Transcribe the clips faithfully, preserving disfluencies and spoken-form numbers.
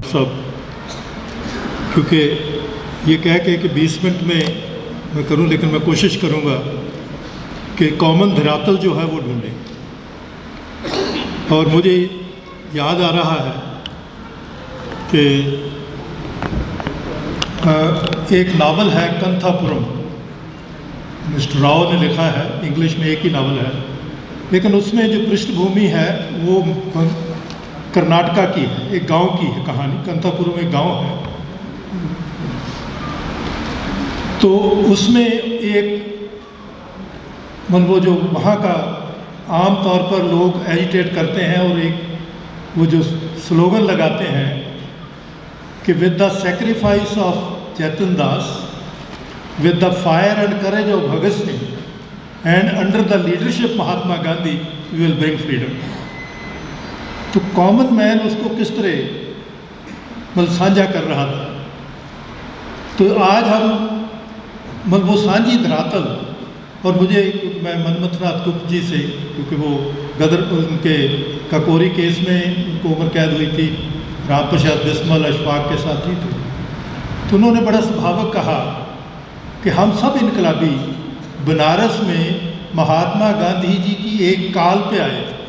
साहब, क्योंकि ये कह के कि बीस मिनट में मैं करूं, लेकिन मैं कोशिश करूंगा कि कॉमन धरातल जो है वो ढूंढें। और मुझे याद आ रहा है कि एक नावल है कंथापुरम, मिस्टर राव ने लिखा है, इंग्लिश में एक ही नावल है, लेकिन उसमें जो पृष्ठभूमि है वो कर्नाटका की है, एक गांव की है कहानी। कंथापुरम एक गांव है, तो उसमें एक मन वो जो वहाँ का आम तौर पर लोग एजिटेट करते हैं और एक वो जो स्लोगन लगाते हैं कि with the sacrifice of Chaitan Das, with the fire and courage of Bhagat Singh and under the leadership Mahatma Gandhi we will bring freedom. तो कॉमन मैन उसको किस तरह मतलब साझा कर रहा था। तो आज हम मतलब वो सांझी धरातल, और मुझे मैं मनमथनाथ गुप्त जी से, क्योंकि वो गदर उनके ककोरी केस में उनको उम्र कैद हुई थी, राम प्रसाद बिस्मल अशफाक के साथी थे, तो उन्होंने बड़ा स्वभावक कहा कि हम सब इनकलाबी बनारस में महात्मा गांधी जी की एक काल पे आए थे।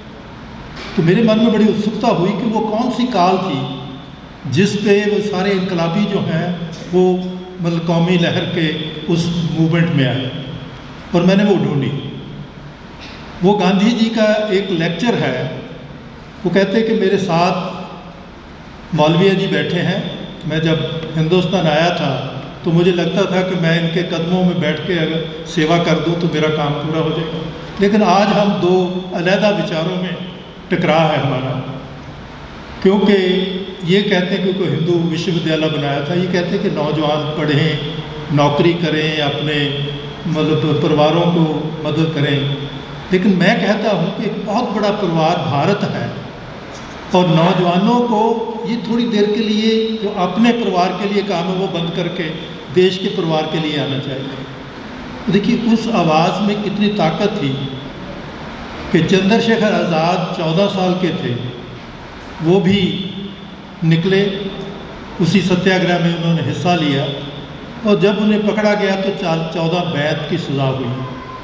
तो मेरे मन में बड़ी उत्सुकता हुई कि वो कौन सी काल थी जिस पे वो सारे इनकलाबी जो हैं वो मतलब कौमी लहर के उस मूवमेंट में आए, और मैंने वो ढूंढी। वो गांधी जी का एक लेक्चर है, वो कहते हैं कि मेरे साथ मौलविया जी बैठे हैं। मैं जब हिंदुस्तान आया था तो मुझे लगता था कि मैं इनके कदमों में बैठ के अगर सेवा कर दूं तो मेरा काम पूरा हो जाएगा, लेकिन आज हम दो अलहदा विचारों में टकराव है हमारा। क्योंकि ये कहते हैं, क्योंकि हिंदू विश्वविद्यालय बनाया था, ये कहते हैं कि नौजवान पढ़ें, नौकरी करें, अपने मतलब परिवारों को मदद करें, लेकिन मैं कहता हूँ कि एक बहुत बड़ा परिवार भारत है, और नौजवानों को ये थोड़ी देर के लिए जो अपने परिवार के लिए काम है वो बंद करके देश के परिवार के लिए आना चाहिए। देखिए उस आवाज़ में कितनी ताकत थी कि चंद्रशेखर आज़ाद चौदह साल के थे, वो भी निकले, उसी सत्याग्रह में उन्होंने हिस्सा लिया, और जब उन्हें पकड़ा गया तो चौदह बैत की सज़ा हुई।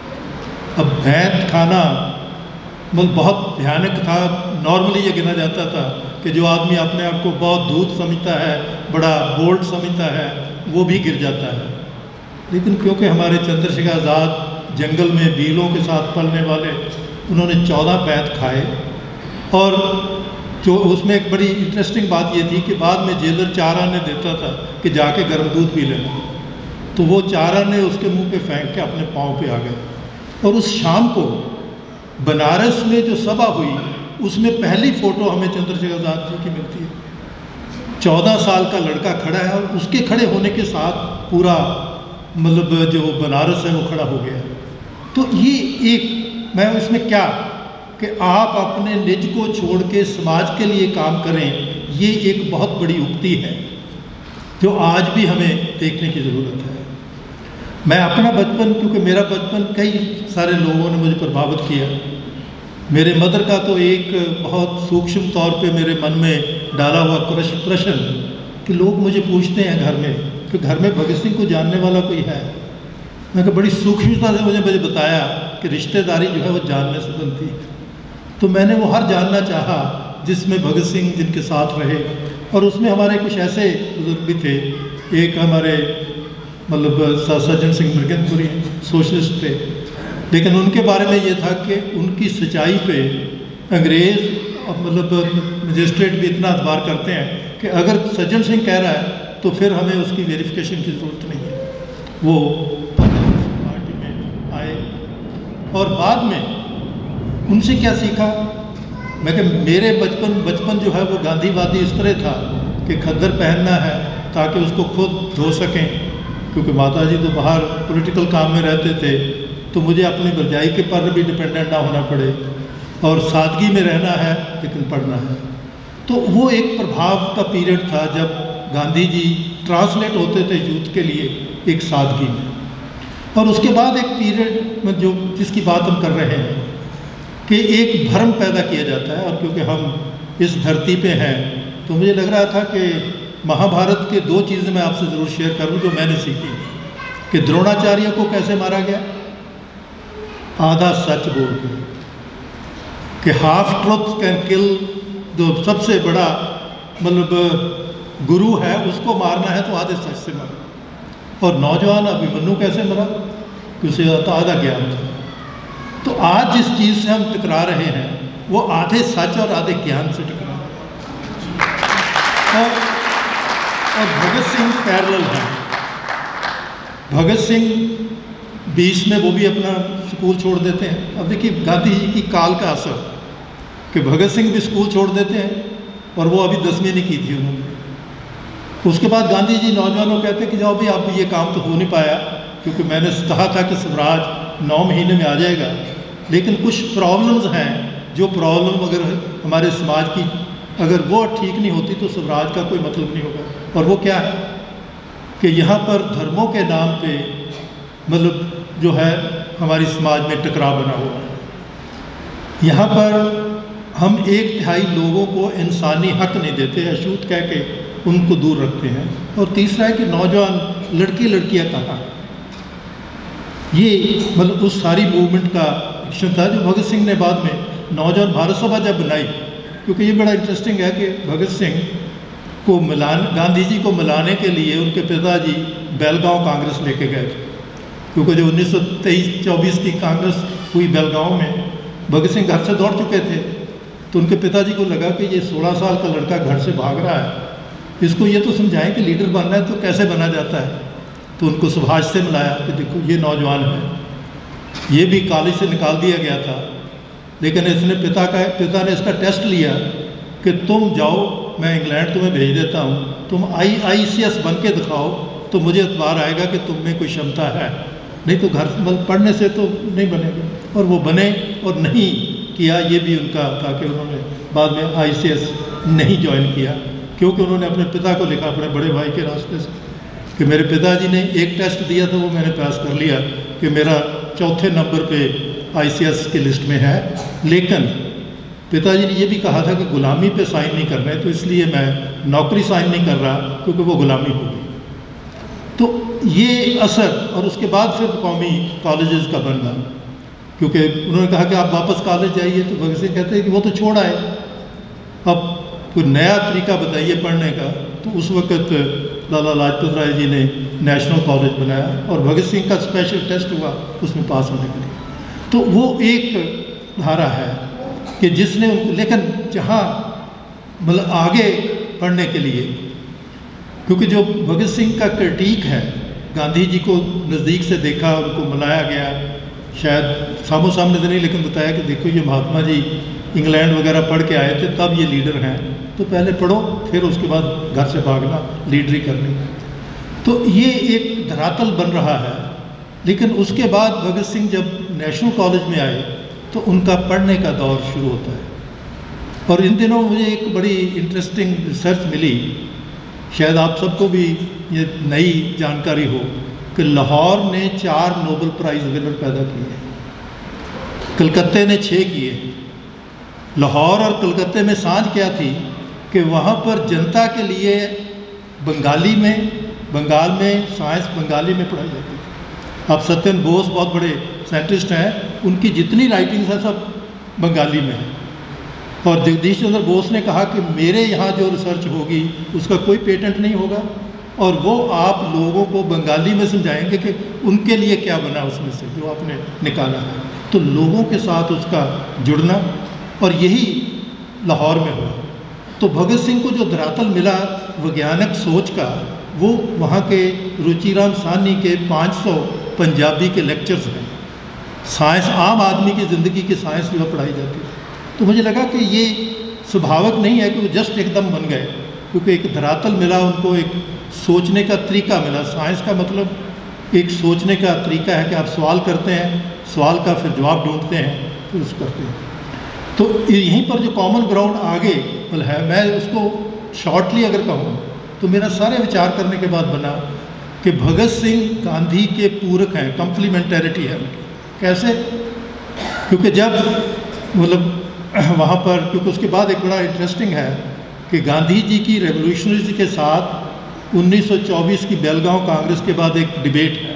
अब बैत खाना मतलब बहुत भयानक था। नॉर्मली ये गिना जाता था कि जो आदमी अपने आप को बहुत धूत समझता है, बड़ा बोल्ड समझता है, वो भी गिर जाता है। लेकिन क्योंकि हमारे चंद्रशेखर आज़ाद जंगल में बीलों के साथ पलने वाले, उन्होंने चौदह बैत खाए। और जो उसमें एक बड़ी इंटरेस्टिंग बात ये थी कि बाद में जेलर चार आने देता था कि जाके गर्म दूध पी लेना, तो वो चार आने उसके मुंह पे फेंक के अपने पाँव पे आ गए। और उस शाम को बनारस में जो सभा हुई उसमें पहली फ़ोटो हमें चंद्रशेखर आज़ाद जी की मिलती है। चौदह साल का लड़का खड़ा है, और उसके खड़े होने के साथ पूरा मतलब जो बनारस है वो खड़ा हो गया। तो ये एक मैं इसमें क्या कि आप अपने निज को छोड़ के समाज के लिए काम करें, ये एक बहुत बड़ी उक्ति है जो आज भी हमें देखने की ज़रूरत है। मैं अपना बचपन, क्योंकि मेरा बचपन कई सारे लोगों ने मुझे प्रभावित किया। मेरे मदर का तो एक बहुत सूक्ष्म तौर पे मेरे मन में डाला हुआ प्रश्न प्रश्न कि लोग मुझे पूछते हैं घर में कि घर में भगत सिंह को जानने वाला कोई है। मैं कहा बड़ी सूक्ष्मता से मुझे मुझे बताया कि रिश्तेदारी जो है वो जानने से बनती है। तो मैंने वो हर जानना चाहा जिसमें भगत सिंह जिनके साथ रहे, और उसमें हमारे कुछ ऐसे बुजुर्ग भी थे। एक हमारे मतलब सज्जन सिंह मृगनपुरी सोशलिस्ट थे, लेकिन उनके बारे में ये था कि उनकी सच्चाई पे अंग्रेज़ मतलब मजिस्ट्रेट भी इतना एतबार करते हैं कि अगर सज्जन सिंह कह रहा है तो फिर हमें उसकी वेरिफिकेशन की ज़रूरत नहीं है। वो पार्टी में आए, और बाद में उनसे क्या सीखा। मैं कि मेरे बचपन बचपन जो है वो गांधीवादी इस तरह था कि खद्दर पहनना है ताकि उसको खुद धो सकें, क्योंकि माता जी तो बाहर पॉलिटिकल काम में रहते थे, तो मुझे अपनी भरजाई के पर भी डिपेंडेंट ना होना पड़े, और सादगी में रहना है लेकिन पढ़ना है। तो वो एक प्रभाव का पीरियड था जब गांधी जी ट्रांसलेट होते थे यूथ के लिए एक सादगी में। और उसके बाद एक पीरियड में जो जिसकी बात हम कर रहे हैं कि एक भ्रम पैदा किया जाता है, और क्योंकि हम इस धरती पे हैं तो मुझे लग रहा था कि महाभारत के दो चीज़ें मैं आपसे ज़रूर शेयर करूं जो मैंने सीखी, कि द्रोणाचार्य को कैसे मारा गया, आधा सच बोल के, कि हाफ ट्रुथ कैन किल, जो सबसे बड़ा मतलब गुरु है उसको मारना है तो आधे सच से मारो। और नौजवान अभिमन्यु कैसे मरा, कि उसे तो आधा ज्ञान था। तो आज जिस चीज़ से हम टकरा रहे हैं वो आधे सच और आधे ज्ञान से टकरा रहे हैं। और, और भगत सिंह पैरेलल है। भगत सिंह बीच में वो भी अपना स्कूल छोड़ देते हैं। अब देखिए गांधी जी की काल का असर, कि भगत सिंह भी स्कूल छोड़ देते हैं और वो अभी दसवीं नहीं की थी उन्होंने। उसके बाद गांधी जी नौजवानों कहते हैं कि जाओ भाई आप ये काम तो हो नहीं पाया, क्योंकि मैंने कहा था कि स्वराज नौ महीने में आ जाएगा, लेकिन कुछ प्रॉब्लम्स हैं जो प्रॉब्लम अगर हमारे समाज की अगर वो ठीक नहीं होती तो स्वराज का कोई मतलब नहीं होगा। और वो क्या है कि यहाँ पर धर्मों के नाम पे मतलब जो है हमारी समाज में टकराव बना हुआ है। यहाँ पर हम एक तिहाई लोगों को इंसानी हक नहीं देते, अछूत कह के उनको दूर रखते हैं। और तीसरा है कि नौजवान लड़की लड़कियाँ कहाँ, ये मतलब उस सारी मूवमेंट का एक्शन था जो भगत सिंह ने बाद में नौजवान भारत सभा जब बनाई। क्योंकि ये बड़ा इंटरेस्टिंग है कि भगत सिंह को मिलान गांधी जी को मिलाने के लिए उनके पिताजी बेलगांव कांग्रेस लेके गए थे, क्योंकि जो उन्नीस सौ तेईस चौबीस की कांग्रेस हुई बेलगांव में, भगत सिंह घर से दौड़ चुके थे। तो उनके पिताजी को लगा कि ये सोलह साल का लड़का घर से भाग रहा है, इसको ये तो समझाएं कि लीडर बनना है तो कैसे बना जाता है। तो उनको सुभाष से मिलाया कि देखो ये नौजवान है, ये भी कॉलेज से निकाल दिया गया था, लेकिन इसने पिता का पिता ने इसका टेस्ट लिया कि तुम जाओ, मैं इंग्लैंड तुम्हें भेज देता हूँ, तुम आई आई सी एस बन के दिखाओ तो मुझे एतबार आएगा कि तुम में कोई क्षमता है, नहीं तो घर मतलब पढ़ने से तो नहीं बनेगा। और वो बने और नहीं किया, ये भी उनका था कि उन्होंने बाद में आई सी एस नहीं ज्वाइन किया, क्योंकि उन्होंने अपने पिता को लिखा अपने बड़े भाई के रास्ते से कि मेरे पिताजी ने एक टेस्ट दिया था वो मैंने पास कर लिया, कि मेरा चौथे नंबर पे आई सी एस की लिस्ट में है, लेकिन पिताजी ने ये भी कहा था कि गुलामी पे साइन नहीं करना है, तो इसलिए मैं नौकरी साइन नहीं कर रहा क्योंकि वो गुलामी होगी। तो ये असर, और उसके बाद फिर कौमी कॉलेजेस का बनना, क्योंकि उन्होंने कहा कि आप वापस कॉलेज जाइए, तो भगत सिंह कहते हैं कि वो तो छोड़ आए, अब कोई नया तरीका बताइए पढ़ने का। तो उस वक्त लाला लाजपत राय जी ने नेशनल कॉलेज बनाया और भगत सिंह का स्पेशल टेस्ट हुआ उसमें पास होने के लिए। तो वो एक धारा है कि जिसने उनको, लेकिन जहाँ मतलब आगे पढ़ने के लिए, क्योंकि जो भगत सिंह का क्रिटिक है, गांधी जी को नज़दीक से देखा, उनको मिलाया गया, शायद सामो सामने तो नहीं, लेकिन बताया कि देखो ये महात्मा जी इंग्लैंड वगैरह पढ़ के आए थे, तब ये लीडर हैं, तो पहले पढ़ो फिर उसके बाद घर से भागना, लीडरी करनी। तो ये एक धरातल बन रहा है। लेकिन उसके बाद भगत सिंह जब नेशनल कॉलेज में आए तो उनका पढ़ने का दौर शुरू होता है। और इन दिनों मुझे एक बड़ी इंटरेस्टिंग रिसर्च मिली, शायद आप सबको भी ये नई जानकारी हो, कि लाहौर ने चार नोबेल प्राइज़ विनर पैदा किए, कलकत्ते ने छः किए। लाहौर और कलकत्ते में सांझ क्या थी कि वहाँ पर जनता के लिए बंगाली में, बंगाल में साइंस बंगाली में पढ़ाई जाती थी। अब सत्येंद्र बोस बहुत बड़े साइंटिस्ट हैं, उनकी जितनी राइटिंग्स हैं सब बंगाली में है। और जगदीश चंद्र बोस ने कहा कि मेरे यहाँ जो रिसर्च होगी उसका कोई पेटेंट नहीं होगा, और वो आप लोगों को बंगाली में समझाएंगे कि उनके लिए क्या बना उसमें से जो आपने निकाला है। तो लोगों के साथ उसका जुड़ना, और यही लाहौर में हुआ। तो भगत सिंह को जो धरातल मिला वैज्ञानिक सोच का, वो वहाँ के रुचिराम साहनी के पाँच सौ पंजाबी के लेक्चर्स हैं। साइंस, आम आदमी की ज़िंदगी की साइंस जो पढ़ाई जाती है। तो मुझे लगा कि ये स्वाभाविक नहीं है कि वो जस्ट एकदम बन गए, क्योंकि एक धरातल मिला उनको, एक सोचने का तरीका मिला। साइंस का मतलब एक सोचने का तरीका है कि आप सवाल करते हैं, सवाल का फिर जवाब ढूंढते हैं, फिर उसको करते हैं। तो यहीं पर जो कॉमन ग्राउंड आगे मतलब है, मैं उसको शॉर्टली अगर कहूँ तो मेरा सारे विचार करने के बाद बना कि भगत सिंह गांधी के पूरक हैं, कम्प्लीमेंटरिटी है उनकी। कैसे? क्योंकि जब मतलब वहाँ पर, क्योंकि उसके बाद एक बड़ा इंटरेस्टिंग है कि गांधी जी की रेवोल्यूशनरीज के साथ उन्नीस सौ चौबीस की बेलगांव कांग्रेस के बाद एक डिबेट है,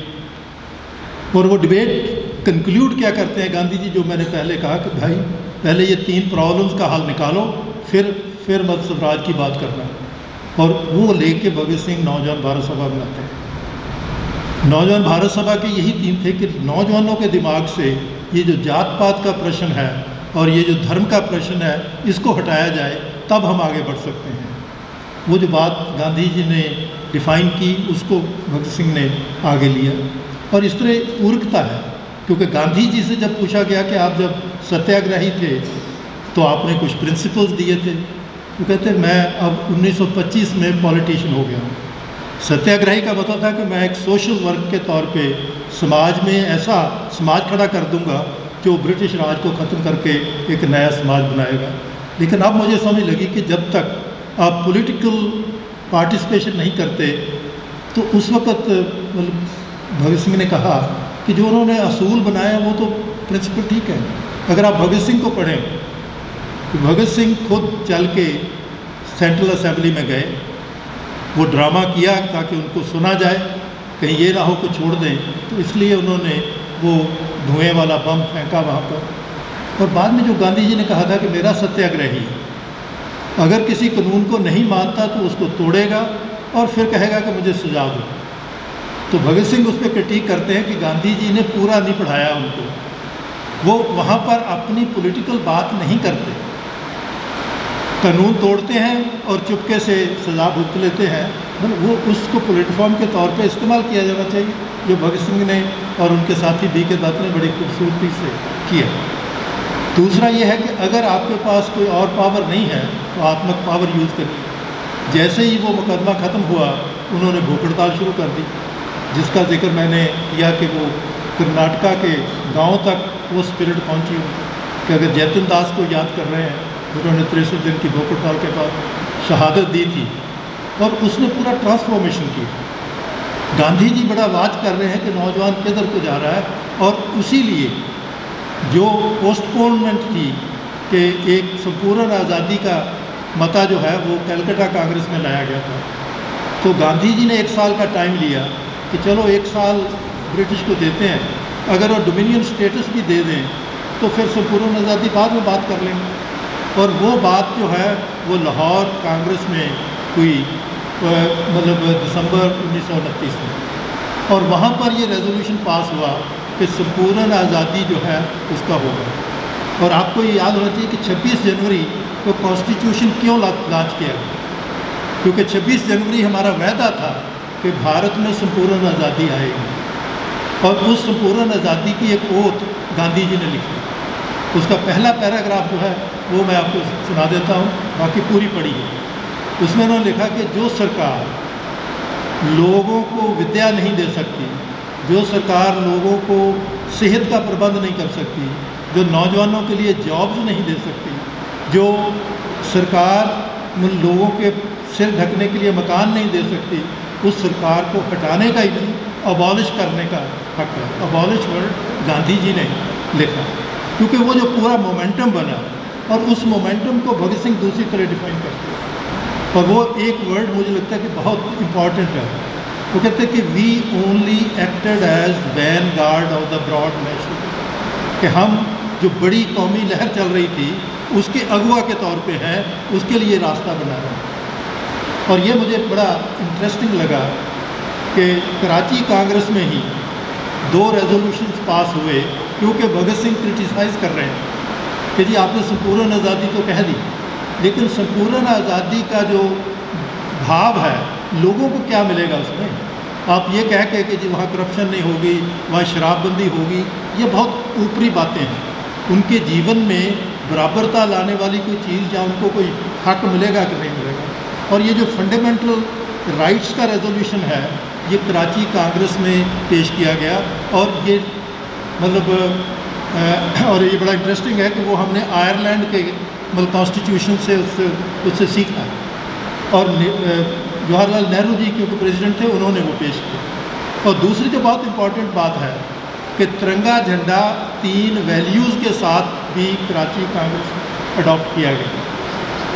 और वो डिबेट कंक्लूड क्या करते हैं गांधी जी, जो मैंने पहले कहा कि भाई पहले ये तीन प्रॉब्लम्स का हल निकालो, फिर फिर मत स्वराज की बात करना। और वो लेके भगत सिंह नौजवान भारत सभा बनाते हैं। नौजवान भारत सभा के यही थीम थे कि नौजवानों के दिमाग से ये जो जात पात का प्रश्न है और ये जो धर्म का प्रश्न है, इसको हटाया जाए, तब हम आगे बढ़ सकते हैं। वो जो बात गांधी जी ने डिफ़ाइन की, उसको भगत सिंह ने आगे लिया। और इस तरह पूरकता है, क्योंकि गांधी जी से जब पूछा गया कि आप जब सत्याग्रही थे तो आपने कुछ प्रिंसिपल्स दिए थे, तो कहते मैं अब उन्नीस सौ पच्चीस में पॉलिटिशियन हो गया हूँ। सत्याग्रही का मतलब था कि मैं एक सोशल वर्क के तौर पे समाज में ऐसा समाज खड़ा कर दूंगा जो ब्रिटिश राज को ख़त्म करके एक नया समाज बनाएगा। लेकिन अब मुझे समझ लगी कि जब तक आप पॉलिटिकल पार्टिसिपेशन नहीं करते, तो उस वक़्त मतलब भगत सिंह ने कहा कि जो उन्होंने असूल बनाया वो तो प्रिंसिपल ठीक है। अगर आप भगत सिंह को पढ़ें तो भगत सिंह खुद चल के सेंट्रल असेंबली में गए, वो ड्रामा किया ताकि उनको सुना जाए, कहीं ये ना हो को छोड़ दें, तो इसलिए उन्होंने वो धुएं वाला बम फेंका वहाँ पर। और बाद में जो गांधी जी ने कहा था कि मेरा सत्याग्रही अगर किसी कानून को नहीं मानता तो उसको तोड़ेगा और फिर कहेगा कि मुझे सुझाव दो। तो भगत सिंह उस पर क्रिटिक करते हैं कि गांधी जी ने पूरा नहीं पढ़ाया उनको, वो वहाँ पर अपनी पॉलिटिकल बात नहीं करते, कानून तोड़ते हैं और चुपके से सजा भुगत लेते हैं। वो उसको प्लेटफॉर्म के तौर पे इस्तेमाल किया जाना चाहिए, जो भगत सिंह ने और उनके साथी बी के दत्त ने बड़ी खूबसूरती से किया। दूसरा ये है कि अगर आपके पास कोई और पावर नहीं है तो आत्मक पावर यूज़ करिए। जैसे ही वो मुकदमा ख़त्म हुआ, उन्होंने भूख हड़ताल शुरू कर दी, जिसका जिक्र मैंने किया कि वो कर्नाटका के गाँव तक वो स्पिरिट पहुँची कि अगर जैतन दास को याद कर रहे हैं, उन्होंने तिरसठ दिन की भूख हड़ताल के बाद शहादत दी थी और उसने पूरा ट्रांसफॉर्मेशन किया। गांधी जी बड़ा वाच कर रहे हैं कि नौजवान किधर को जा रहा है, और उसी लिए जो पोस्टपोनमेंट थी कि एक संपूर्ण आज़ादी का मता जो है वो कलकत्ता कांग्रेस में लाया गया था। तो गांधी जी ने एक साल का टाइम लिया कि चलो एक साल ब्रिटिश को देते हैं, अगर वो डोमिनियन स्टेटस भी दे दें तो फिर संपूर्ण आज़ादी बाद में बात कर लेंगे। और वो बात जो है वो लाहौर कांग्रेस में हुई, मतलब दिसंबर उन्नीस सौ उनतीस में, और वहाँ पर ये रेजोल्यूशन पास हुआ कि संपूर्ण आज़ादी जो है उसका होगा। और आपको ये याद होना चाहिए कि छब्बीस जनवरी को कॉन्स्टिट्यूशन क्यों लॉन्च किया गया, क्योंकि छब्बीस जनवरी हमारा वायदा था कि भारत में संपूर्ण आज़ादी आएगी, और उस संपूर्ण आज़ादी की एक ओथ गांधी जी ने लिखी। उसका पहला पैराग्राफ जो है वो मैं आपको सुना देता हूँ, बाकी पूरी पढ़ी है। उसमें उन्होंने लिखा कि जो सरकार लोगों को विद्या नहीं दे सकती, जो सरकार लोगों को सेहत का प्रबंध नहीं कर सकती, जो नौजवानों के लिए जॉब्स नहीं दे सकती, जो सरकार लोगों के सिर ढकने के लिए मकान नहीं दे सकती, उस सरकार को हटाने का ही नहीं, अबॉलिश करने का हक है। अबॉलिश वर्ड गांधी जी ने लिखा, क्योंकि वो जो पूरा मोमेंटम बना, और उस मोमेंटम को भगत सिंह दूसरी तरह डिफाइन करते हैं। और वो एक वर्ड मुझे लगता है कि बहुत इम्पॉर्टेंट है। वो कहते हैं कि we only acted as vanguard of the broad national, कि हम जो बड़ी कौमी लहर चल रही थी उसके अगुआ के तौर पे हैं, उसके लिए रास्ता बना रहे हैं। और ये मुझे बड़ा इंटरेस्टिंग लगा कि कराची कांग्रेस में ही दो रेजोल्यूशंस पास हुए, क्योंकि भगत सिंह क्रिटिसाइज़ कर रहे हैं कि जी आपने संपूर्ण आज़ादी तो कह दी, लेकिन संपूर्ण आज़ादी का जो भाव है लोगों को क्या मिलेगा उसमें? आप ये कह के कि जी वहाँ करप्शन नहीं होगी, वहाँ शराबबंदी होगी, ये बहुत ऊपरी बातें हैं। उनके जीवन में बराबरता लाने वाली कोई चीज़ या उनको कोई हक मिलेगा कि नहीं मिलेगा? और ये जो फंडामेंटल राइट्स का रेजोल्यूशन है, ये कराची कांग्रेस में पेश किया गया, और ये मतलब और ये बड़ा इंटरेस्टिंग है कि वो हमने आयरलैंड के मतलब कॉन्स्टिट्यूशन से उससे उससे सीखा। और जवाहरलाल नेहरू जी क्योंकि प्रेसिडेंट थे, उन्होंने वो पेश किया। और दूसरी जो बहुत इम्पॉर्टेंट बात है कि तिरंगा झंडा तीन वैल्यूज़ के साथ भी कराची कांग्रेस अडॉप्ट किया गया।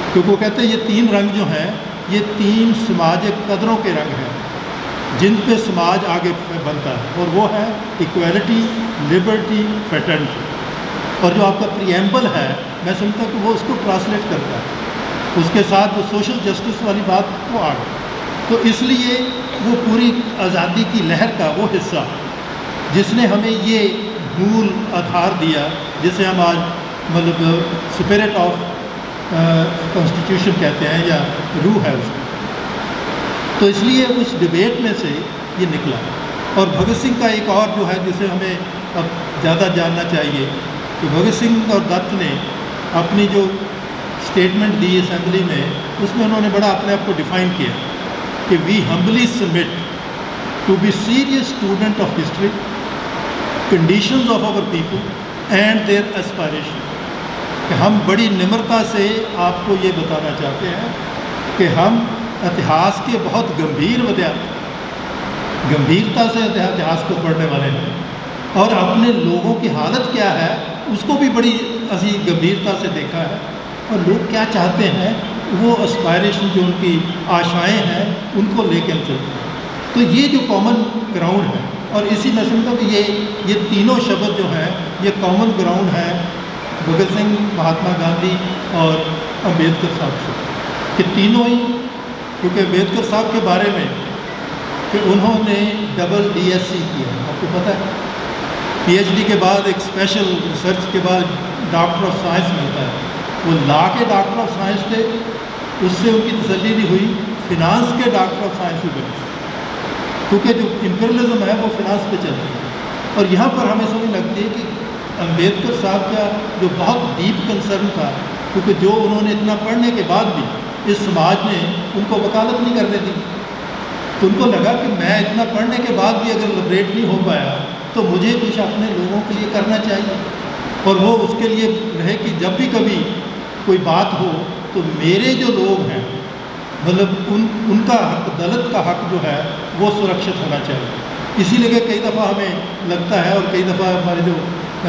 क्योंकि वो कहते हैं ये तीन रंग जो हैं ये तीन सामाजिक कदरों के रंग हैं जिन पे समाज आगे बनता है, और वो है इक्वालिटी, लिबर्टी, फ्रेटर्निटी। और जो आपका प्रीएम्बल है, मैं समझता हूँ कि वो उसको ट्रांसलेट करता है, उसके साथ जो सोशल जस्टिस वाली बात वो आ गई। तो इसलिए वो पूरी आज़ादी की लहर का वो हिस्सा जिसने हमें ये मूल आधार दिया, जिसे हम आज मतलब स्पिरिट ऑफ कॉन्स्टिट्यूशन कहते हैं या रूह है उसकी। तो इसलिए उस डिबेट में से ये निकला। और भगत सिंह का एक और जो है जिसे हमें अब ज़्यादा जानना चाहिए कि भगत सिंह और दत्त ने अपनी जो स्टेटमेंट दी असेंबली में, उसमें उन्होंने बड़ा अपने आप को डिफ़ाइन किया कि we humbly submit to be serious student of history, conditions of our people and their aspiration. कि हम बड़ी निम्रता से आपको ये बताना चाहते हैं कि हम इतिहास के बहुत गंभीर विद्यार्थी, गंभीरता से इतिहास को पढ़ने वाले हैं, और अपने लोगों की हालत क्या है उसको भी बड़ी असी गंभीरता से देखा है, और लोग क्या चाहते हैं वो एस्पायरेशन जो उनकी आशाएं हैं उनको लेके हम चलते हैं। तो ये जो कॉमन ग्राउंड है, और इसी मैं समझता हूँ कि ये ये तीनों शब्द जो हैं ये कॉमन ग्राउंड है भगत सिंह, महात्मा गांधी और अम्बेडकर साहब से, कि तीनों ही, क्योंकि अम्बेडकर साहब के बारे में कि उन्होंने डबल डीएससी किया, आपको पता है, पीएचडी के बाद एक स्पेशल रिसर्च के बाद डॉक्टर ऑफ साइंस मिलता है। वो ला के डॉक्टर ऑफ साइंस थे, उससे उनकी तसल्ली नहीं हुई, फिनांस के डॉक्टर ऑफ साइंस भी बने, क्योंकि जो इम्पीरियलिज्म है वो फिनांस पे चलती है। और यहाँ पर हमें समझ लगती है कि अम्बेडकर साहब का जो बहुत डीप कंसर्न था, क्योंकि जो उन्होंने इतना पढ़ने के बाद भी इस समाज ने उनको वकालत नहीं करने दी, तो उनको लगा कि मैं इतना पढ़ने के बाद भी अगर लिबरेट नहीं हो पाया तो मुझे कुछ अपने लोगों के लिए करना चाहिए। और वो उसके लिए रहे कि जब भी कभी कोई बात हो तो मेरे जो लोग हैं, मतलब उन उनका हक, दलित का हक जो है वो सुरक्षित होना चाहिए। इसीलिए कई दफ़ा हमें लगता है, और कई दफ़ा हमारे जो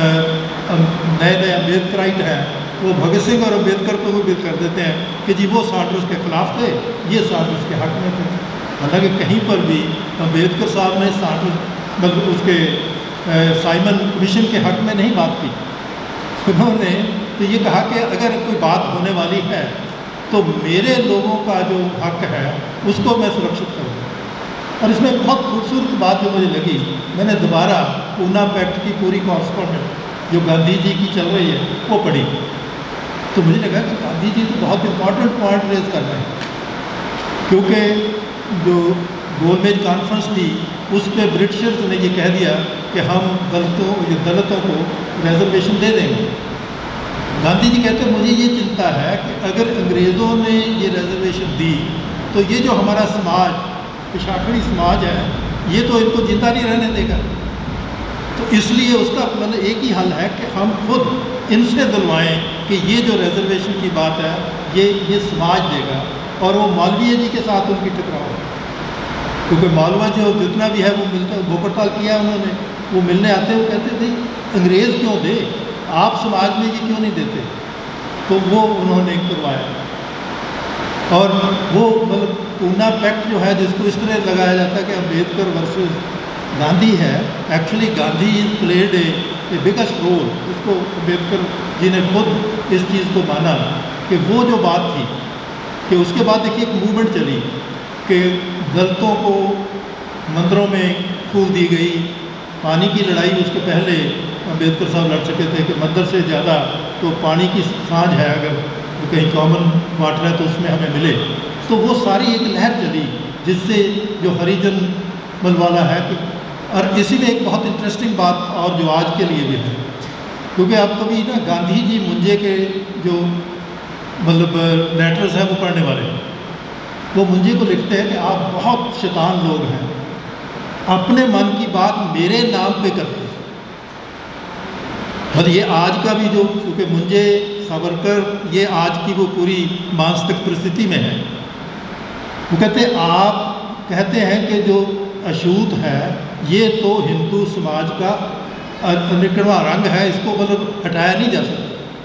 नए नए अम्बेडकराइट हैं वो भगत सिंह और अम्बेडकर को भी कर देते हैं कि जी वो सैंडर्स के ख़िलाफ़ थे, ये सैंडर्स के हक़ में थे। हालांकि कहीं पर भी अम्बेडकर साहब ने सैंडर्स मतलब उसके साइमन कमीशन के हक़ में नहीं बात की। उन्होंने तो ये कहा कि अगर कोई बात होने वाली है तो मेरे लोगों का जो हक़ है उसको मैं सुरक्षित करूँगा। और इसमें बहुत खूबसूरत बात जो मुझे लगी, मैंने दोबारा पूना पैक्ट की पूरी कॉरस्पॉन्डेंट जो गांधी जी की चल रही है वो पढ़ी, तो मुझे लगा कि गांधी जी तो बहुत इम्पॉर्टेंट पॉइंट रेज कर रहे हैं, क्योंकि जो गोलमेज कॉन्फ्रेंस थी उस पर ब्रिटिशर्स ने ये कह दिया कि हम दलितों दलितों को रिजर्वेशन दे देंगे। गांधी जी कहते हैं मुझे ये चिंता है कि अगर अंग्रेज़ों ने ये रिजर्वेशन दी तो ये जो हमारा समाज, पिछाड़ी समाज है, ये तो इनको जिंदा नहीं रहने देगा। तो इसलिए उसका मतलब एक ही हल है कि हम खुद इनसे दिलवाएं कि ये जो रिजर्वेशन की बात है ये ये समाज देगा, और वो मौलवी जी के साथ उनकी टकराव, क्योंकि मौलवा जो जितना भी है वो मिलकर भोकड़ताल किया उन्होंने, वो मिलने आते हैं, वो कहते थे अंग्रेज़ क्यों दे, आप समाज में ये क्यों नहीं देते, तो वो उन्होंने करवाया। और वो मतलब पूना पैक्ट जो है जिसको इस तरह लगाया जाता है कि अम्बेडकर वर्सेस गांधी है, actually Gandhi played a biggest role. उसको अम्बेडकर जी ने खुद इस चीज़ को माना कि वो जो बात थी कि उसके बाद देखिए एक मूवमेंट चली कि दलितों को मंदिरों में फूल दी गई, पानी की लड़ाई उसके पहले अम्बेडकर साहब लड़ सके थे कि मंदिर से ज़्यादा तो पानी की सांझ है, अगर कहीं कॉमन वाटर है तो उसमें हमें मिले। तो वो सारी एक लहर चली जिससे जो हरिजन मलवाला है कि, और इसी में एक बहुत इंटरेस्टिंग बात और जो आज के लिए भी है, क्योंकि आप कभी ना गांधी जी मुंजे के जो मतलब लेटर्स हैं वो पढ़ने वाले हैं, वो मुंजे को लिखते हैं कि आप बहुत शैतान लोग हैं, अपने मन की बात मेरे नाम पे करते हैं। मतलब ये आज का भी जो, क्योंकि मुंजे सावरकर ये आज की वो पूरी मानसिक परिस्थिति में है, वो कहते हैं आप कहते हैं कि जो अछूत है ये तो हिंदू समाज का अनिकड़वा रंग है, इसको मतलब हटाया नहीं जा सकता।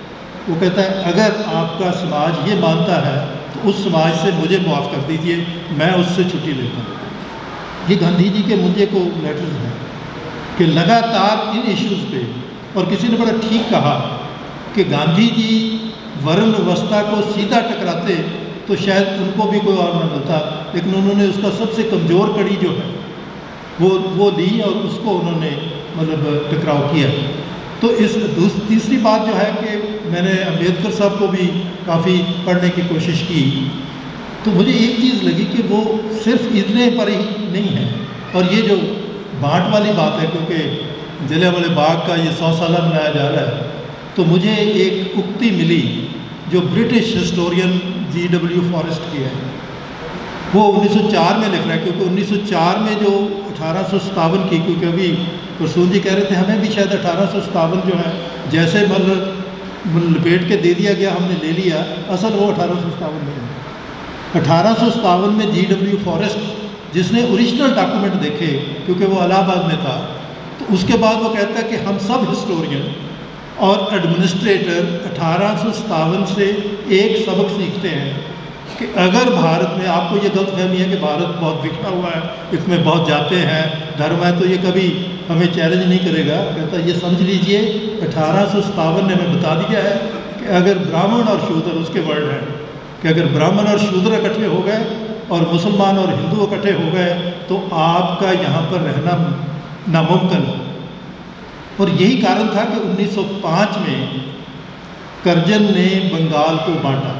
वो कहता है अगर आपका समाज ये मानता है तो उस समाज से मुझे माफ़ कर दीजिए, मैं उससे छुट्टी लेता हूँ। ये गांधी जी के मुझे को लेटर्स हैं कि लगातार इन इश्यूज़ पे, और किसी ने बड़ा ठीक कहा कि गांधी जी वर्ण व्यवस्था को सीधा टकराते तो शायद उनको भी कोई और न मिलता, लेकिन उन्होंने उसका सबसे कमज़ोर कड़ी जो है वो वो दी और उसको उन्होंने मतलब टकराव किया। तो इस तीसरी बात जो है कि मैंने अम्बेडकर साहब को भी काफ़ी पढ़ने की कोशिश की, तो मुझे एक चीज़ लगी कि वो सिर्फ इतने पर ही नहीं है। और ये जो बाँट वाली बात है, क्योंकि जलियांवाले बाग का ये सौ साल मनाया जा रहा है, तो मुझे एक उक्ति मिली जो British historian G W Forrest की है। वो उन्नीस सौ चार में लिख रहा है, क्योंकि उन्नीस सौ चार में जो अठारह सौ सतावन की, क्योंकि अभी प्रसून जी कह रहे थे हमें भी शायद अठारह सौ सतावन जो है जैसे मतलब लपेट के दे दिया गया, हमने ले लिया, असल वो अठारह सौ सतावन में है। अठारह सौ सतावन में जी डब्ल्यू फॉरेस्ट जिसने ओरिजिनल डॉक्यूमेंट देखे, क्योंकि वो इलाहाबाद में था, तो उसके बाद वो कहता है कि हम सब हिस्टोरियन और एडमिनिस्ट्रेटर अठारह सौ सतावन से एक सबक सीखते हैं कि अगर भारत में, आपको ये गलतफहमी है कि भारत बहुत बिखरा हुआ है, इसमें बहुत जाते हैं, धर्म है, तो ये कभी हमें चैलेंज नहीं करेगा। कहता ये समझ लीजिए अठारह सौ सतावन ने हमें बता दिया है कि अगर ब्राह्मण और शूद्र, उसके वर्ड हैं कि अगर ब्राह्मण और शूद्र इकट्ठे हो गए और मुसलमान और हिंदू इकट्ठे हो गए तो आपका यहाँ पर रहना नामुमकिन है। और यही कारण था कि उन्नीस सौ पाँच में कर्जन ने बंगाल को बांटा।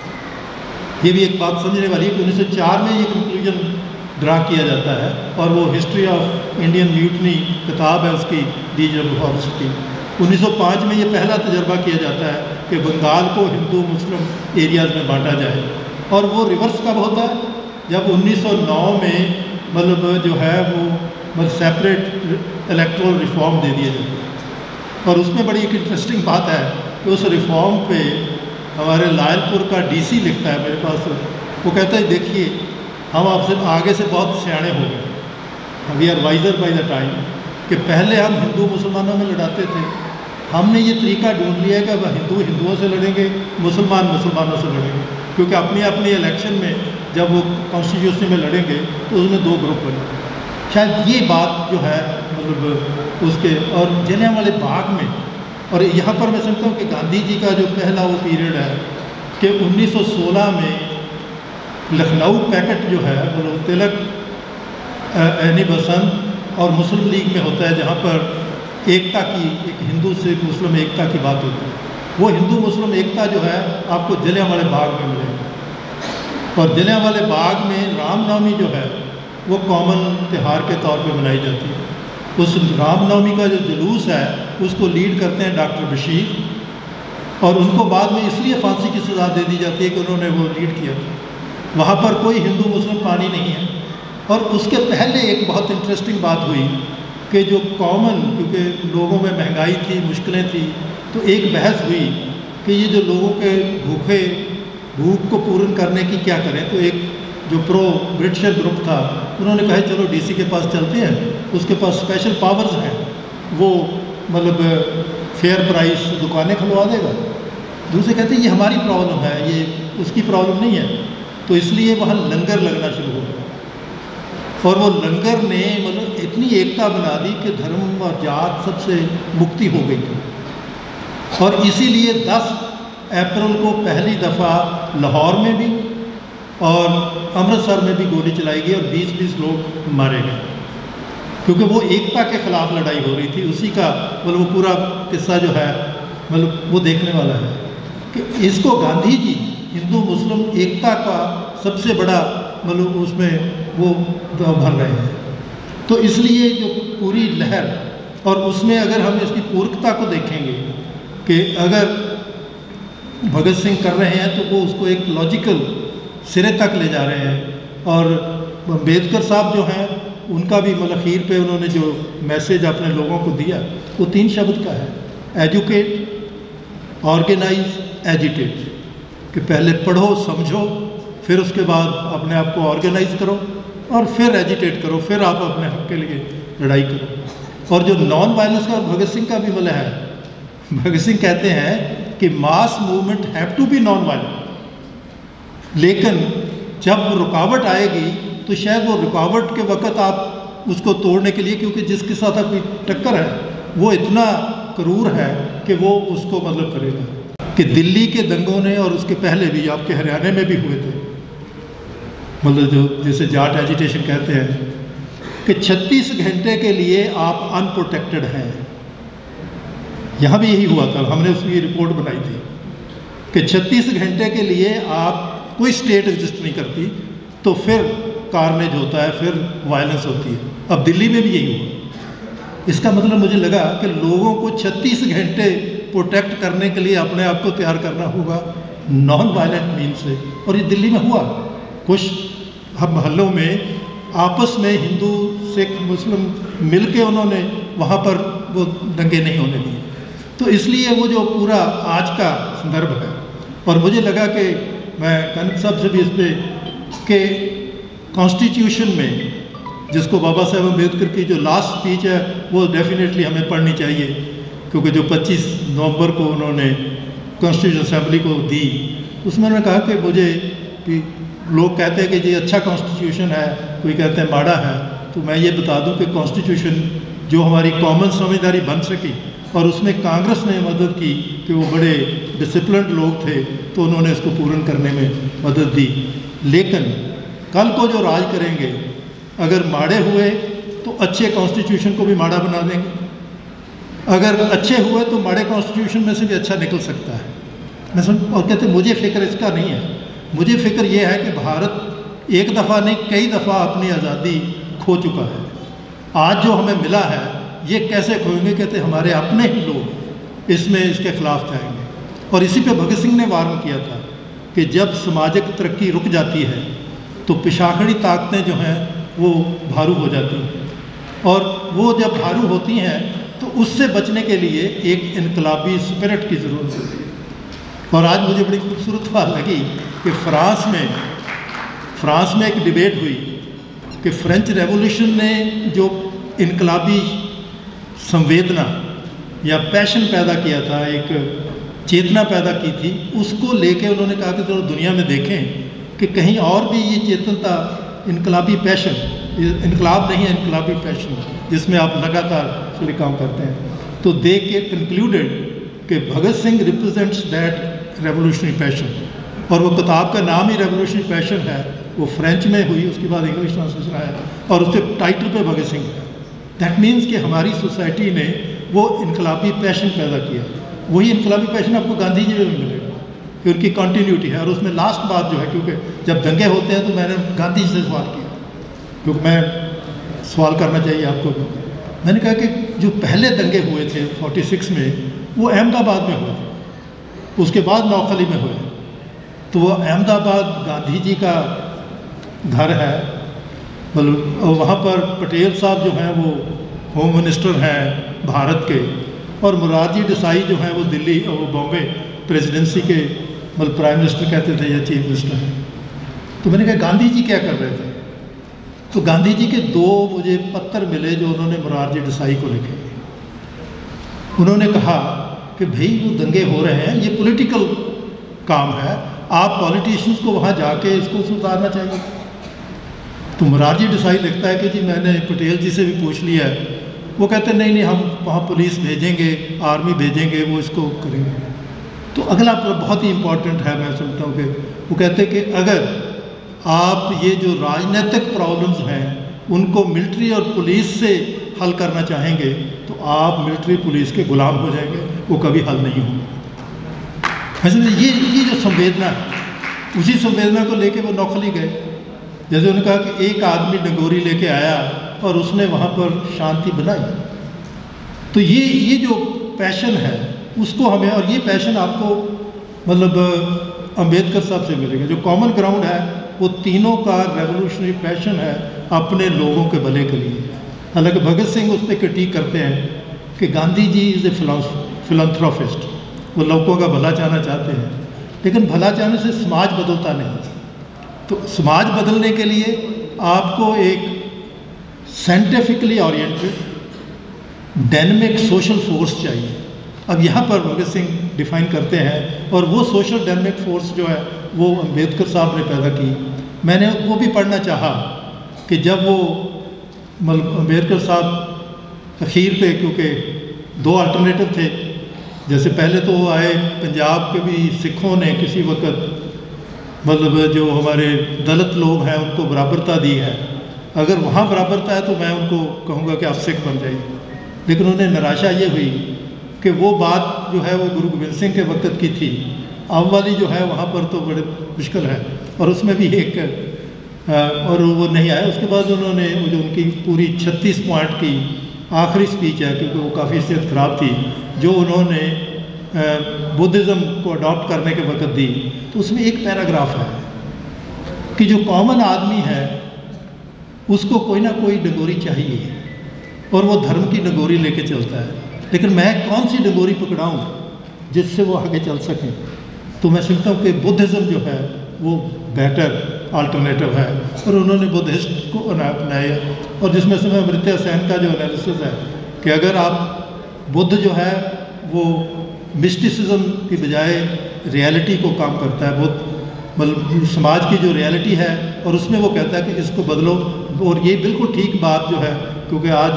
ये भी एक बात समझने वाली है कि उन्नीस सौ चार में ये कंक्लूजन ड्रा किया जाता है, और वो हिस्ट्री ऑफ इंडियन म्यूटनी किताब है उसकी, डी डब्ल्यू फॉरेस्ट की। उन्नीस सौ पाँच में ये पहला तजर्बा किया जाता है कि बंगाल को हिंदू मुस्लिम एरियाज़ में बांटा जाए। और वो रिवर्स कब होता है, जब उन्नीस सौ नौ में मतलब जो है वो मतलब सेपरेट इलेक्ट्रल रिफॉर्म दे दिए जाते हैं। और उसमें बड़ी एक इंटरेस्टिंग बात है कि उस रिफॉर्म पे हमारे लायलपुर का डीसी लिखता है मेरे पास, वो कहता है देखिए हम आपसे आगे से बहुत सियाने हो गए, we are wiser by the time, कि पहले हम हिंदू मुसलमानों में लड़ाते थे, हमने ये तरीका ढूंढ लिया है कि अब हिंदू हिंदुओं से लड़ेंगे, मुसलमान मुसलमानों से लड़ेंगे, क्योंकि अपनी अपनी इलेक्शन में जब वो कॉन्स्टिट्यूशन में लड़ेंगे तो उसमें दो ग्रुप बने। शायद ये बात जो है मतलब उसके, और जलियांवाले बाग में, और यहाँ पर मैं समझता हूँ कि गांधी जी का जो पहला वो पीरियड है कि उन्नीस सौ सोलह में लखनऊ पैकेट जो है वो तिलक एनी बसंत और मुस्लिम लीग में होता है, जहाँ पर एकता की, एक हिंदू से मुस्लिम एकता की बात होती है। वो हिंदू मुस्लिम एकता जो है आपको जलियांवाले बाग में मिलेगी। और जलियांवाले बाग में रामनवमी जो है वो कॉमन त्यौहार के तौर पे मनाई जाती है। उस रामनवमी का जो जुलूस है उसको लीड करते हैं डॉक्टर बशीर, और उनको बाद में इसलिए फांसी की सज़ा दे दी जाती है कि उन्होंने वो लीड किया था। वहाँ पर कोई हिंदू मुस्लिम पानी नहीं है। और उसके पहले एक बहुत इंटरेस्टिंग बात हुई कि जो कॉमन, क्योंकि लोगों में महंगाई थी, मुश्किलें थी, तो एक बहस हुई कि ये जो लोगों के भूखे भूख को पूर्ण करने की क्या करें। तो एक जो प्रो ब्रिटिशर ग्रुप था उन्होंने कहा चलो डीसी के पास चलते हैं, उसके पास स्पेशल पावर्स हैं, वो मतलब फेयर प्राइस दुकानें खुलवा देगा। दूसरे कहते हैं ये हमारी प्रॉब्लम है, ये उसकी प्रॉब्लम नहीं है। तो इसलिए वहाँ लंगर लगना शुरू हो गया, और वो लंगर ने मतलब इतनी एकता बना दी कि धर्म और जात सबसे मुक्ति हो गई थी। और इसीलिए दस अप्रैल को पहली दफ़ा लाहौर में भी और अमृतसर में भी गोली चलाई गई और बीस बीस लोग मारे गए, क्योंकि वो एकता के ख़िलाफ़ लड़ाई हो रही थी। उसी का मतलब वो पूरा किस्सा जो है मतलब वो देखने वाला है कि इसको गांधी जी हिंदू मुस्लिम एकता का सबसे बड़ा मतलब उसमें वो भर रहे हैं। तो इसलिए जो पूरी लहर, और उसमें अगर हम इसकी पूर्वता को देखेंगे कि अगर भगत सिंह कर रहे हैं तो वो उसको एक लॉजिकल सिरे तक ले जा रहे हैं। और अम्बेडकर साहब जो हैं उनका भी मतलब अखीर पे उन्होंने जो मैसेज अपने लोगों को दिया वो तीन शब्द का है, एजुकेट, ऑर्गेनाइज, एजिटेट, कि पहले पढ़ो समझो, फिर उसके बाद अपने आप को ऑर्गेनाइज करो और फिर एजिटेट करो, फिर आप अपने हक के लिए लड़ाई करो। और जो नॉन वायलेंस का भगत सिंह का भी मतलब है, भगत सिंह कहते हैं कि mass movement have to be non violent, लेकिन जब रुकावट आएगी तो शायद वो रुकावट के वक्त आप उसको तोड़ने के लिए, क्योंकि जिसके साथ आपकी टक्कर है वो इतना क्रूर है कि वो उसको मतलब करेगा। कि दिल्ली के दंगों ने और उसके पहले भी आपके हरियाणा में भी हुए थे, मतलब जो जिसे जाट एजिटेशन कहते हैं, कि छत्तीस घंटे के लिए आप अनप्रोटेक्टेड हैं। यहाँ भी यही हुआ था, हमने उसकी रिपोर्ट बनाई थी कि छत्तीस घंटे के लिए आप कोई स्टेट एग्जिस्ट नहीं करती, तो फिर कारनेज होता है, फिर वायलेंस होती है। अब दिल्ली में भी यही हुआ। इसका मतलब मुझे लगा कि लोगों को छत्तीस घंटे प्रोटेक्ट करने के लिए अपने आप को तैयार करना होगा नॉन वायलेंट मीन से, और ये दिल्ली में हुआ। कुछ हम मोहल्लों में आपस में हिंदू सिख मुस्लिम मिल के उन्होंने वहाँ पर वो दंगे नहीं होने दिए। तो इसलिए वो जो पूरा आज का संदर्भ है, और मुझे लगा कि मैं कनक साहब से भी इस पर कि कॉन्स्टिट्यूशन में जिसको बाबा साहेब अम्बेडकर की जो लास्ट स्पीच है वो डेफिनेटली हमें पढ़नी चाहिए, क्योंकि जो पच्चीस नवंबर को उन्होंने कॉन्स्टिट्यूशन असेंबली को दी, उसमें उन्होंने कहा कि मुझे कि लोग कहते हैं कि ये अच्छा कॉन्स्टिट्यूशन है, कोई कहते हैं माड़ा है, तो मैं ये बता दूं कि कॉन्स्टिट्यूशन जो हमारी कॉमन समझदारी बन सकी, और उसमें कांग्रेस ने मदद की कि वो बड़े डिसिप्लिन्ड लोग थे तो उन्होंने इसको पूर्ण करने में मदद दी। लेकिन कल को जो राज करेंगे अगर माड़े हुए तो अच्छे कॉन्स्टिट्यूशन को भी माड़ा बना देंगे, अगर अच्छे हुए तो माड़े कॉन्स्टिट्यूशन में से भी अच्छा निकल सकता है। मैं समझ और कहते मुझे फ़िक्र इसका नहीं है, मुझे फ़िक्र ये है कि भारत एक दफ़ा नहीं कई दफ़ा अपनी आज़ादी खो चुका है। आज जो हमें मिला है ये कैसे खोएंगे? कहते हमारे अपने ही लोग इसमें इसके ख़िलाफ़ जाएंगे। और इसी पे भगत सिंह ने वार्न किया था कि जब सामाजिक तरक्की रुक जाती है तो पिछाखड़ी ताकतें जो हैं वो भारू हो जाती हैं, और वो जब भारू होती हैं तो उससे बचने के लिए एक इनकलाबी स्पिरिट की ज़रूरत होती है। और आज मुझे बड़ी खूबसूरत बात लगी कि फ्रांस में फ्रांस में एक डिबेट हुई कि फ्रेंच रेवोल्यूशन ने जो इनकलाबी संवेदना या पैशन पैदा किया था, एक चेतना पैदा की थी, उसको लेके उन्होंने कहा कि चलो दुनिया में देखें कि कहीं और भी ये चेतनता इनकलाबी पैशन, इनकलाब नहीं है इनकलाबी पैशन, जिसमें आप लगातार चले काम करते हैं। तो दे के कंक्लूडेड कि Bhagat Singh represents that revolutionary passion, और वो किताब का नाम ही रेवोल्यूशनरी पैशन है। वो फ्रेंच में हुई, उसके बाद इंग्लिश ट्रांसलेशन आया और उसके टाइटल पे भगत सिंह है। दैट मीन्स कि हमारी सोसाइटी ने वो इनकलाबी पैशन पैदा किया। वही इनकलाबी पैशन आपको गांधी जी में मिलेगा कि उनकी कंटिन्यूटी है। और उसमें लास्ट बात जो है, क्योंकि जब दंगे होते हैं तो मैंने गांधी जी से सवाल किया, क्योंकि मैं सवाल करना चाहिए आपको भी। मैंने कहा कि जो पहले दंगे हुए थे छियालीस में वो अहमदाबाद में हुए थे, उसके बाद नौखली में हुए। तो वो अहमदाबाद गांधी जी का घर है, मतलब वहाँ पर पटेल साहब जो हैं वो होम मिनिस्टर हैं भारत के, और मुरारजी देसाई जो हैं वो दिल्ली और वो बॉम्बे प्रेसिडेंसी के मतलब प्राइम मिनिस्टर कहते थे या चीफ मिनिस्टर हैं। तो मैंने कहा गांधी जी क्या कर रहे थे? तो गांधी जी के दो मुझे पत्र मिले जो उन्होंने मुरारजी देसाई को लिखे। उन्होंने कहा कि भाई वो दंगे हो रहे हैं, ये पॉलिटिकल काम है, आप पॉलिटिशियंस को वहाँ जाके इसको सुधारना चाहिए। तो मुरारजी देसाई लिखता है कि जी मैंने पटेल जी से भी पूछ लिया है, वो कहते हैं नहीं नहीं हम वहाँ पुलिस भेजेंगे, आर्मी भेजेंगे, वो इसको करेंगे। तो अगला बहुत ही इम्पोर्टेंट है, मैं समझता हूँ कि वो कहते हैं कि अगर आप ये जो राजनीतिक प्रॉब्लम्स हैं उनको मिलिट्री और पुलिस से हल करना चाहेंगे तो आप मिलिट्री पुलिस के गुलाम हो जाएंगे, वो कभी हल नहीं होंगे। वैसे ये ये जो संवेदना है, उसी संवेदना को लेके वो नौखली गए। जैसे उन्होंने कहा कि एक आदमी डंगोरी लेके आया और उसने वहाँ पर शांति बनाई। तो ये ये जो पैशन है उसको हमें, और ये पैशन आपको मतलब अम्बेडकर साहब से मिलेगा। जो कॉमन ग्राउंड है वो तीनों का रेवोल्यूशनरी पैशन है अपने लोगों के भले के लिए। हालांकि भगत सिंह उस पर क्रिटिक करते हैं कि Gandhi ji is a philanthropist, वो लोगों का भला चाहना चाहते हैं, लेकिन भला चाहने से समाज बदलता नहीं। तो समाज बदलने के लिए आपको एक scientifically oriented dynamic social force चाहिए। अब यहाँ पर भगत सिंह डिफ़ाइन करते हैं, और वो सोशल डायनामिक फोर्स जो है वो अम्बेडकर साहब ने पैदा की। मैंने वो भी पढ़ना चाहा कि जब वो मतलब अम्बेडकर साहब अखीर पे, क्योंकि दो अल्टरनेटिव थे, जैसे पहले तो वो आए पंजाब के भी सिखों ने किसी वक्त मतलब जो हमारे दलित लोग हैं उनको बराबरता दी है, अगर वहाँ बराबरता है तो मैं उनको कहूँगा कि आप सिख बन जाइए। लेकिन उन्हें निराशा ये हुई कि वो बात जो है वो गुरु गोबिंद सिंह के वक्त की थी, अब वाली जो है वहाँ पर तो बड़े मुश्किल है, और उसमें भी एक और वो नहीं आया। उसके बाद उन्होंने वो जो उनकी पूरी छत्तीस पॉइंट की आखिरी स्पीच है, क्योंकि वो काफ़ी सेहत ख़राब थी, जो उन्होंने बुद्धिज़्म को अडॉप्ट करने के वक्त दी, तो उसमें एक पैराग्राफ है कि जो कॉमन आदमी है उसको कोई ना कोई डगोरी चाहिए, और वो धर्म की डगोरी लेके चलता है, लेकिन मैं कौन सी डगोरी पकड़ाऊँ जिससे वो आगे चल सकें। तो मैं समझता हूँ कि बुद्धिज़्म जो है वो बेटर अल्टरनेटिव है, और उन्होंने बुद्धिस्ट को अपनाया, और जिसमें से मैं अमृत्या सेन का जो एनालिसिस है कि अगर आप बुद्ध जो है वो मिस्टिसिज्म की बजाय रियलिटी को काम करता है, बुद्ध मतलब समाज की जो रियलिटी है, और उसमें वो कहता है कि इसको बदलो। और ये बिल्कुल ठीक बात जो है, क्योंकि आज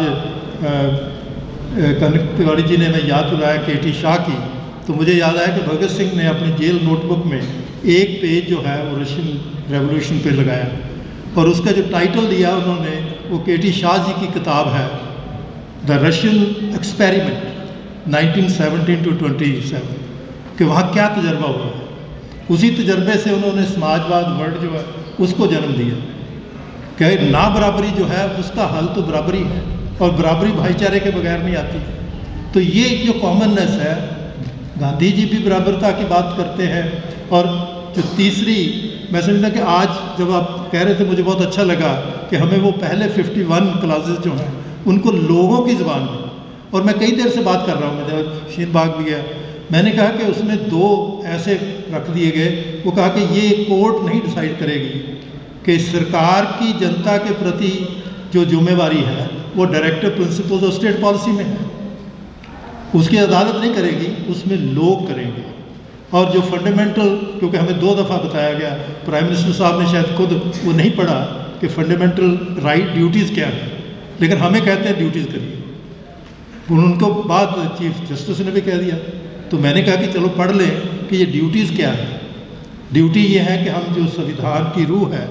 कनक तिवारी जी ने मैं याद दिलाया के टी शाह की, तो मुझे याद आया कि भगत सिंह ने अपनी जेल नोटबुक में एक पेज जो है वो रशियन रेवोल्यूशन पे लगाया, और उसका जो टाइटल दिया उन्होंने वो के टी शाह जी की किताब है the Russian experiment nineteen seventeen to twenty seven, कि वहाँ क्या तजर्बा हुआ है। उसी तजर्बे से उन्होंने समाजवाद वर्ड जो है उसको जन्म दिया कि ना बराबरी जो है उसका हल तो बराबरी है, और बराबरी भाईचारे के बगैर नहीं आती। तो ये जो कॉमननेस है, गांधी जी भी बराबरता की बात करते हैं। और जो तीसरी मैं समझता कि आज जब आप कह रहे थे मुझे बहुत अच्छा लगा कि हमें वो पहले इक्यावन क्लासेस जो हैं उनको लोगों की ज़बान में, और मैं कई देर से बात कर रहा हूँ, मैं जब शीन बाग भी गया, मैंने कहा कि उसमें दो ऐसे रख दिए गए, वो कहा कि ये कोर्ट नहीं डिसाइड करेगी कि सरकार की जनता के प्रति जो जिम्मेवारी है वो directive principles of state policy में है, उसकी अदालत नहीं करेगी, उसमें लोग करेंगे। और जो फंडामेंटल, क्योंकि हमें दो दफ़ा बताया गया, प्राइम मिनिस्टर साहब ने शायद खुद वो नहीं पढ़ा कि फंडामेंटल राइट ड्यूटीज़ क्या है, लेकिन हमें कहते हैं ड्यूटीज़ करिए। उनको बाद चीफ जस्टिस ने भी कह दिया, तो मैंने कहा कि चलो पढ़ लें कि ये ड्यूटीज़ क्या है। ड्यूटी ये है कि हम जो संविधान की रूह है,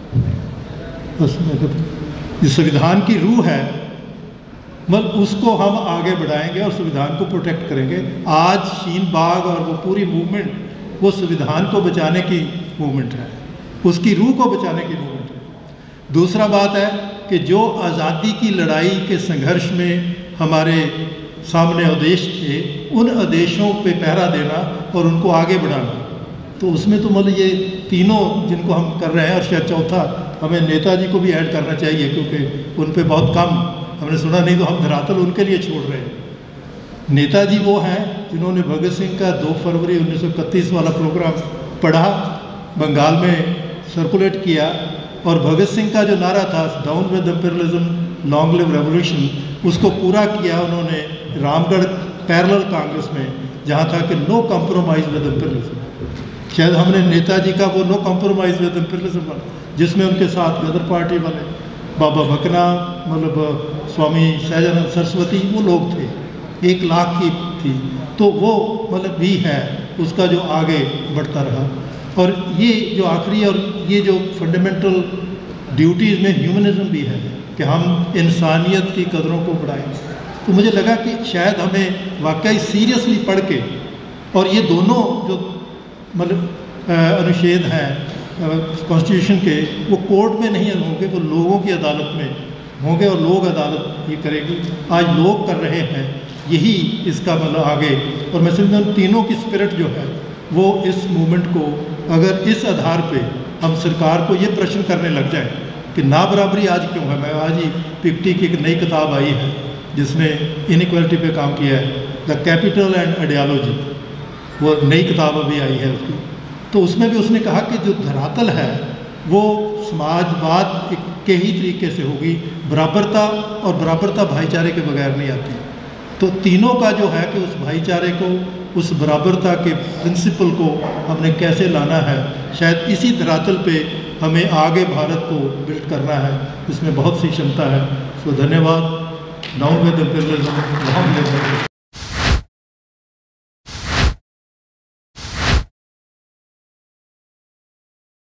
जो संविधान की रूह है मतलब उसको हम आगे बढ़ाएंगे और संविधान को प्रोटेक्ट करेंगे। आज शीन बाग और वो पूरी मूवमेंट वो संविधान को बचाने की मूवमेंट है, उसकी रूह को बचाने की मूवमेंट है। दूसरा बात है कि जो आज़ादी की लड़ाई के संघर्ष में हमारे सामने आदेश थे, उन आदेशों पे पहरा देना और उनको आगे बढ़ाना, तो उसमें तो मतलब ये तीनों जिनको हम कर रहे हैं, और शायद चौथा हमें नेताजी को भी ऐड करना चाहिए, क्योंकि उन पे बहुत कम हमने सुना, नहीं तो हम धरातल उनके लिए छोड़ रहे हैं। नेताजी वो हैं जिन्होंने भगत सिंह का दो फरवरी उन्नीस सौ इकतीस वाला प्रोग्राम पढ़ा, बंगाल में सर्कुलेट किया, और भगत सिंह का जो नारा था down with imperialism long live revolution, उसको पूरा किया उन्होंने रामगढ़ पैरेलल कांग्रेस में, जहाँ था कि नो कॉम्प्रोमाइज़ विद इम्पीरियलिज्म। शायद हमने नेताजी का वो नो कॉम्प्रोमाइज़ विद इम्पीरियलिज्म, जिसमें उनके साथ गदर पार्टी वाले बाबा भकना, मतलब स्वामी सहजानंद सरस्वती, वो लोग थे, एक लाख की थी, तो वो मतलब भी है उसका जो आगे बढ़ता रहा। और ये जो आखिरी और ये जो फंडामेंटल ड्यूटीज़ में ह्यूमनिज़्म भी है कि हम इंसानियत की कदरों को बढ़ाएं। तो मुझे लगा कि शायद हमें वाकई सीरियसली पढ़ के, और ये दोनों जो मतलब अनुच्छेद हैं कॉन्स्टिट्यूशन के, वो कोर्ट में नहीं होंगे, वो लोगों की अदालत में होंगे, और लोग अदालत ये करेगी। आज लोग कर रहे हैं, यही इसका मतलब आगे। और मैं समझता हूँ तीनों की स्पिरिट जो है वो इस मूवमेंट को, अगर इस आधार पे हम सरकार को ये प्रश्न करने लग जाए कि ना बराबरी आज क्यों है। मैं आज ही पिक्टी की एक नई किताब आई है जिसने इनइक्वालिटी पे काम किया है, द कैपिटल एंड आइडियोलॉजी, वो नई किताब अभी आई है उसकी। तो उसमें भी उसने कहा कि जो धरातल है वो समाजवाद के ही तरीके से होगी, बराबरता, और बराबरता भाईचारे के बगैर नहीं आती। तो तीनों का जो है कि उस भाईचारे को, उस बराबरता के प्रिंसिपल को हमने कैसे लाना है, शायद इसी धरातल पे हमें आगे भारत को बिल्ड करना है, इसमें बहुत सी क्षमता है। सो धन्यवाद। Down with the